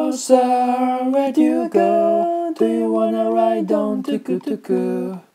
closer, where'd you go? Do you wanna ride on tuktuk?